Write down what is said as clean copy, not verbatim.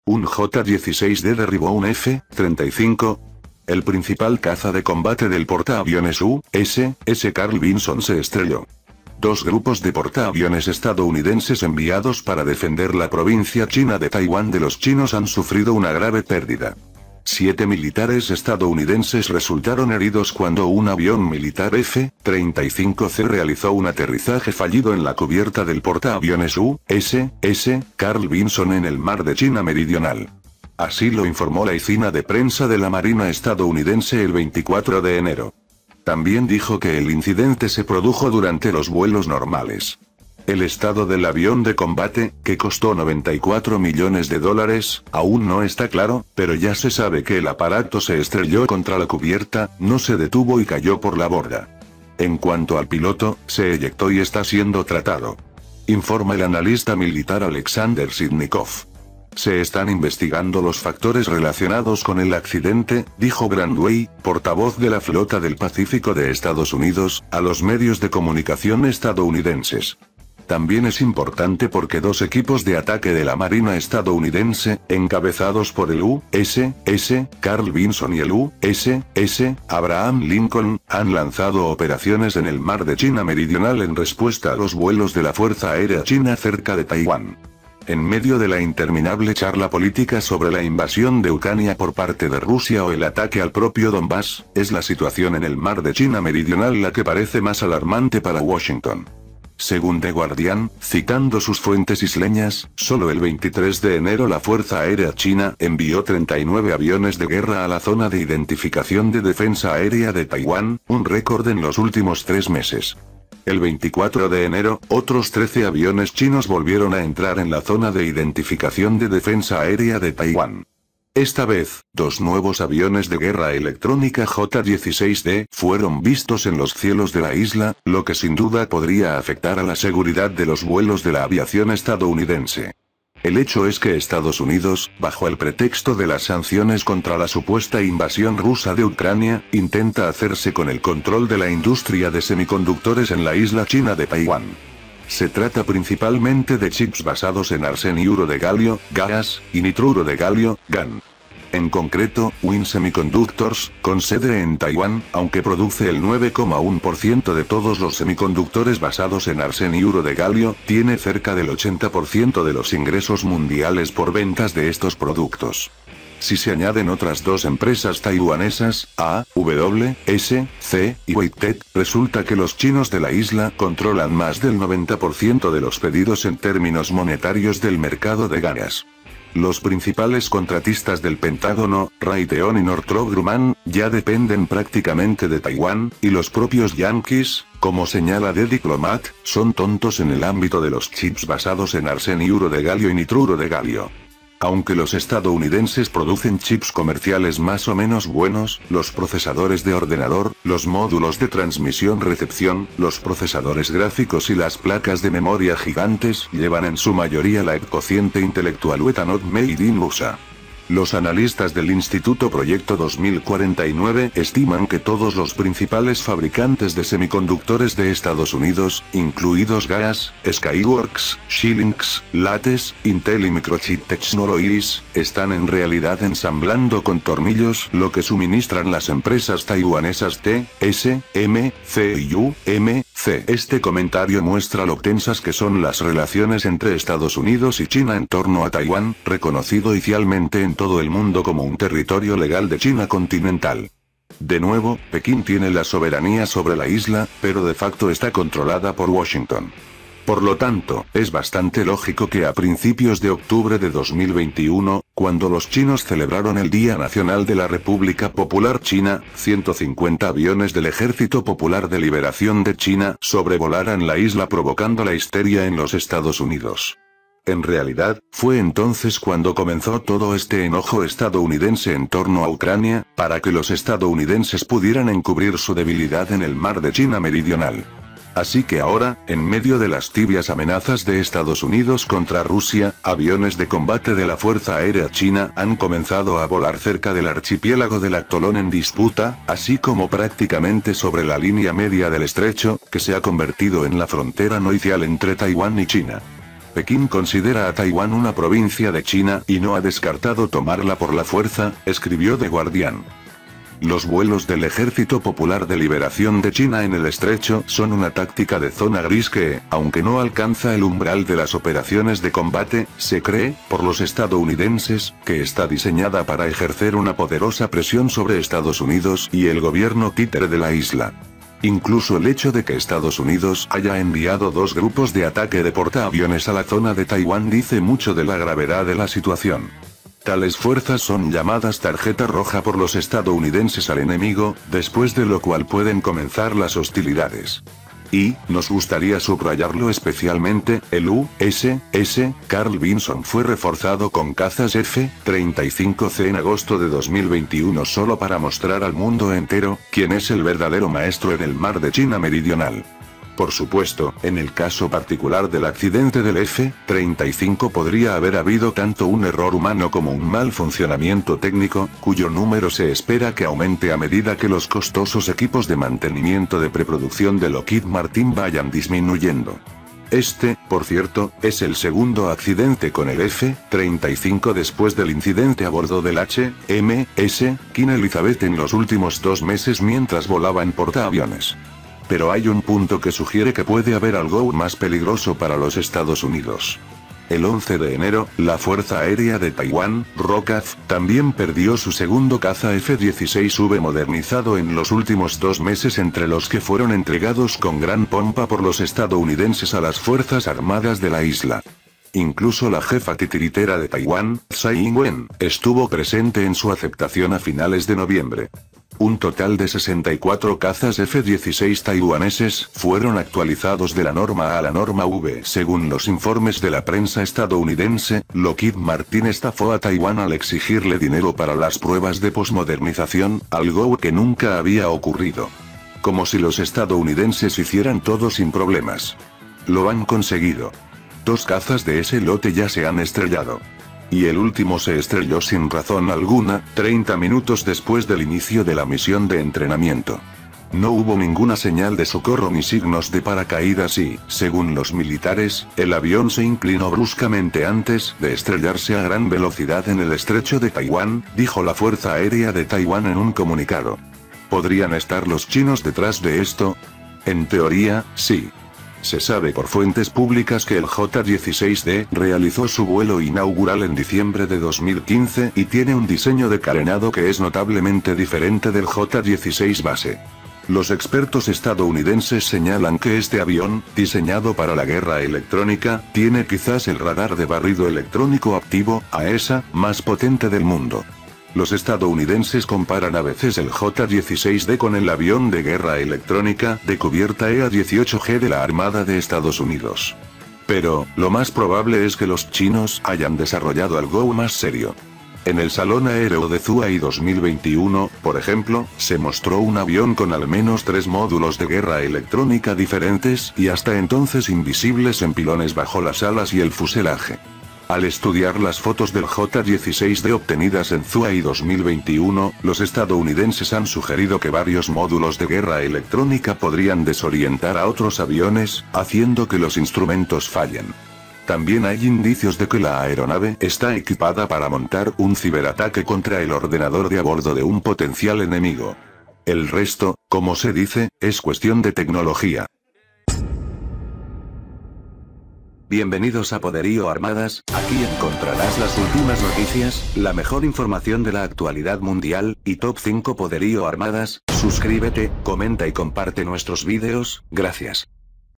Un J-16D derribó un F-35. El principal caza de combate del portaaviones USS Carl Vinson se estrelló. Dos grupos de portaaviones estadounidenses enviados para defender la provincia china de Taiwán de los chinos han sufrido una grave pérdida. 7 militares estadounidenses resultaron heridos cuando un avión militar F-35C realizó un aterrizaje fallido en la cubierta del portaaviones USS Carl Vinson en el mar de China Meridional. Así lo informó la oficina de prensa de la Marina estadounidense el 24 de enero. También dijo que el incidente se produjo durante los vuelos normales. El estado del avión de combate, que costó $94 millones, aún no está claro, pero ya se sabe que el aparato se estrelló contra la cubierta, no se detuvo y cayó por la borda. En cuanto al piloto, se eyectó y está siendo tratado. Informa el analista militar Alexander Sidnikov. Se están investigando los factores relacionados con el accidente, dijo Grandway, portavoz de la Flota del Pacífico de Estados Unidos, a los medios de comunicación estadounidenses. También es importante porque dos equipos de ataque de la Marina estadounidense, encabezados por el USS Carl Vinson y el USS Abraham Lincoln, han lanzado operaciones en el mar de China Meridional en respuesta a los vuelos de la Fuerza Aérea China cerca de Taiwán. En medio de la interminable charla política sobre la invasión de Ucrania por parte de Rusia o el ataque al propio Donbass, es la situación en el mar de China Meridional la que parece más alarmante para Washington. Según The Guardian, citando sus fuentes isleñas, solo el 23 de enero la Fuerza Aérea China envió 39 aviones de guerra a la zona de identificación de defensa aérea de Taiwán, un récord en los últimos 3 meses. El 24 de enero, otros 13 aviones chinos volvieron a entrar en la zona de identificación de defensa aérea de Taiwán. Esta vez, 2 nuevos aviones de guerra electrónica J-16D fueron vistos en los cielos de la isla, lo que sin duda podría afectar a la seguridad de los vuelos de la aviación estadounidense. El hecho es que Estados Unidos, bajo el pretexto de las sanciones contra la supuesta invasión rusa de Ucrania, intenta hacerse con el control de la industria de semiconductores en la isla china de Taiwán. Se trata principalmente de chips basados en arseniuro de galio, GAAS, y nitruro de galio, GaN. En concreto, Win Semiconductors, con sede en Taiwán, aunque produce el 9,1% de todos los semiconductores basados en arseniuro de galio, tiene cerca del 80% de los ingresos mundiales por ventas de estos productos. Si se añaden otras 2 empresas taiwanesas, AWSC y Weitek, resulta que los chinos de la isla controlan más del 90% de los pedidos en términos monetarios del mercado de GAAS. Los principales contratistas del Pentágono, Raytheon y Northrop Grumman, ya dependen prácticamente de Taiwán, y los propios yanquis, como señala The Diplomat, son tontos en el ámbito de los chips basados en arseniuro de galio y nitruro de galio. Aunque los estadounidenses producen chips comerciales más o menos buenos, los procesadores de ordenador, los módulos de transmisión-recepción, los procesadores gráficos y las placas de memoria gigantes llevan en su mayoría la cociente intelectual Not Made in USA. Los analistas del Instituto Proyecto 2049 estiman que todos los principales fabricantes de semiconductores de Estados Unidos, incluidos GAAS, Skyworks, Xilinx, Lattice, Intel y Microchip Technologies, están en realidad ensamblando con tornillos lo que suministran las empresas taiwanesas TSMC y UMC. Este comentario muestra lo tensas que son las relaciones entre Estados Unidos y China en torno a Taiwán, reconocido oficialmente en todo el mundo como un territorio legal de China continental. De nuevo, Pekín tiene la soberanía sobre la isla, pero de facto está controlada por Washington. Por lo tanto, es bastante lógico que a principios de octubre de 2021, cuando los chinos celebraron el Día Nacional de la República Popular China, 150 aviones del Ejército Popular de Liberación de China sobrevolaran la isla provocando la histeria en los Estados Unidos. En realidad, fue entonces cuando comenzó todo este enojo estadounidense en torno a Ucrania, para que los estadounidenses pudieran encubrir su debilidad en el mar de China Meridional. Así que ahora, en medio de las tibias amenazas de Estados Unidos contra Rusia, aviones de combate de la Fuerza Aérea China han comenzado a volar cerca del archipiélago del Atolón en disputa, así como prácticamente sobre la línea media del estrecho, que se ha convertido en la frontera no oficial entre Taiwán y China. Pekín considera a Taiwán una provincia de China y no ha descartado tomarla por la fuerza, escribió The Guardian. Los vuelos del Ejército Popular de Liberación de China en el estrecho son una táctica de zona gris que, aunque no alcanza el umbral de las operaciones de combate, se cree, por los estadounidenses, que está diseñada para ejercer una poderosa presión sobre Estados Unidos y el gobierno títere de la isla. Incluso el hecho de que Estados Unidos haya enviado 2 grupos de ataque de portaaviones a la zona de Taiwán dice mucho de la gravedad de la situación. Tales fuerzas son llamadas tarjeta roja por los estadounidenses al enemigo, después de lo cual pueden comenzar las hostilidades. Y, nos gustaría subrayarlo especialmente, el USS Carl Vinson fue reforzado con cazas F-35C en agosto de 2021 solo para mostrar al mundo entero, quién es el verdadero maestro en el mar de China Meridional. Por supuesto, en el caso particular del accidente del F-35 podría haber habido tanto un error humano como un mal funcionamiento técnico, cuyo número se espera que aumente a medida que los costosos equipos de mantenimiento de preproducción de Lockheed Martin vayan disminuyendo. Este, por cierto, es el segundo accidente con el F-35 después del incidente a bordo del HMS Queen Elizabeth en los últimos 2 meses mientras volaba en portaaviones. Pero hay un punto que sugiere que puede haber algo más peligroso para los Estados Unidos. El 11 de enero, la Fuerza Aérea de Taiwán, ROKAF, también perdió su segundo caza F-16V modernizado en los últimos 2 meses, entre los que fueron entregados con gran pompa por los estadounidenses a las Fuerzas Armadas de la isla. Incluso la jefa titiritera de Taiwán, Tsai Ing-wen, estuvo presente en su aceptación a finales de noviembre. Un total de 64 cazas F-16 taiwaneses fueron actualizados de la norma A a la norma V. Según los informes de la prensa estadounidense, Lockheed Martin estafó a Taiwán al exigirle dinero para las pruebas de posmodernización, algo que nunca había ocurrido. Como si los estadounidenses hicieran todo sin problemas. Lo han conseguido. 2 cazas de ese lote ya se han estrellado. Y el último se estrelló sin razón alguna, 30 minutos después del inicio de la misión de entrenamiento. No hubo ninguna señal de socorro ni signos de paracaídas y, según los militares, el avión se inclinó bruscamente antes de estrellarse a gran velocidad en el estrecho de Taiwán, dijo la Fuerza Aérea de Taiwán en un comunicado. ¿Podrían estar los chinos detrás de esto? En teoría, sí. Se sabe por fuentes públicas que el J-16D realizó su vuelo inaugural en diciembre de 2015 y tiene un diseño de carenado que es notablemente diferente del J-16 base. Los expertos estadounidenses señalan que este avión, diseñado para la guerra electrónica, tiene quizás el radar de barrido electrónico activo, AESA, más potente del mundo. Los estadounidenses comparan a veces el J-16D con el avión de guerra electrónica de cubierta EA-18G de la Armada de Estados Unidos. Pero, lo más probable es que los chinos hayan desarrollado algo más serio. En el Salón Aéreo de Zhuhai 2021, por ejemplo, se mostró un avión con al menos 3 módulos de guerra electrónica diferentes y hasta entonces invisibles en pilones bajo las alas y el fuselaje. Al estudiar las fotos del J-16D obtenidas en Zhuhai 2021, los estadounidenses han sugerido que varios módulos de guerra electrónica podrían desorientar a otros aviones, haciendo que los instrumentos fallen. También hay indicios de que la aeronave está equipada para montar un ciberataque contra el ordenador de a bordo de un potencial enemigo. El resto, como se dice, es cuestión de tecnología. Bienvenidos a Poderío Armadas, aquí encontrarás las últimas noticias, la mejor información de la actualidad mundial, y Top 5 Poderío Armadas. Suscríbete, comenta y comparte nuestros vídeos, gracias.